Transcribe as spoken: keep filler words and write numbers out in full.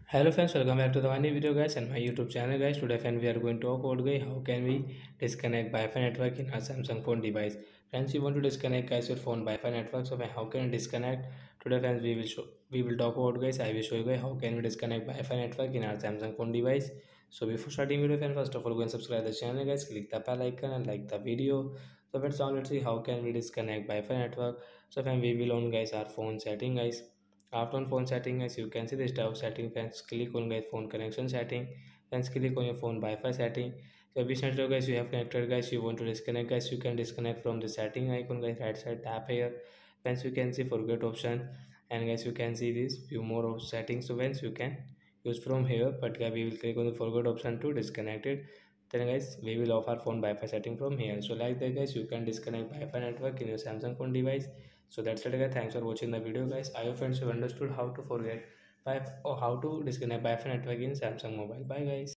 Hello friends, welcome back to the new video guys and my YouTube channel guys. Today friends we are going to talk about guys how can we disconnect Wi-Fi network in our Samsung phone device. Friends, you want to disconnect guys your phone Wi-Fi network, so how can you disconnect? Today friends we will show we will talk about guys. I will show you guys how can we disconnect Wi-Fi network in our Samsung phone device. So before starting video friends, first of all go and subscribe the channel guys, click the bell icon and like the video. So friends, now let's see how can we disconnect Wi-Fi network. So friends, we will on guys our phone setting guys. After on phone setting, as you can see this tab setting, friends, click on guys phone connection setting, friends, click on your phone Wi-Fi setting. So which network guys you have connected guys, you want to disconnect guys, you can disconnect from the setting icon guys, right side tap here. Friends, you can see forget option, and guys you can see this view more of settings. So friends, you can use from here, but guys, we will click on the forget option to disconnect it. Then guys we will offer phone Wi-Fi setting from here. So like that guys, you can disconnect Wi-Fi network in your Samsung phone device. So that's it guys, thanks for watching the video guys. I hope friends you understood how to forget Wi-Fi or how to disconnect Wi-Fi network in Samsung mobile. Bye guys.